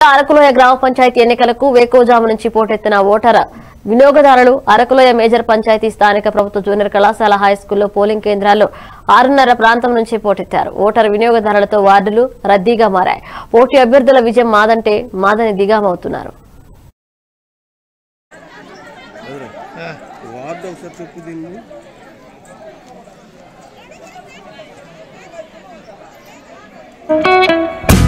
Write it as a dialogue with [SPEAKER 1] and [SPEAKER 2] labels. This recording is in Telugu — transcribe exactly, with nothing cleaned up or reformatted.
[SPEAKER 1] అరకులోయ గ్రామ పంచాయతీ ఎన్నికలకు వేకోజాము నుంచి పోటెత్తిన ఓటర్ వినియోగదారులు అరకులోయ మేజర్ పంచాయతీ స్థానిక ప్రభుత్వ జూనియర్ కళాశాల హైస్కూల్లో పోలింగ్ కేంద్రాల్లో ఆరున్నర ప్రాంతం నుంచి పోటెత్తారు. ఓటర్ వినియోగదారులతో వార్డులు రద్దీగా మారాయి. పోటీ అభ్యర్థుల విజయం మాదంటే మాదని దిగామవుతున్నారు.
[SPEAKER 2] Thank you.